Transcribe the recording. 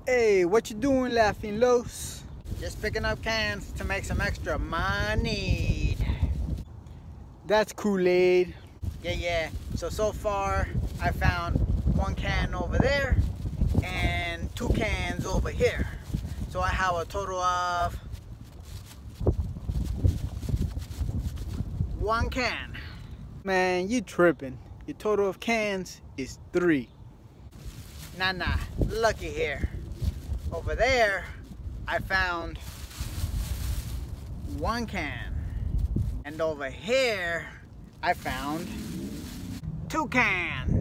Hey, what you doing, Laughing Los? Just picking up cans to make some extra money. That's Kool-Aid. Yeah. So far, I found one can over there and 2 cans over here. So I have a total of 1 can. Man, you tripping. Your total of cans is 3. Nah, lucky here. Over there, I found 1 can. And over here, I found 2 cans.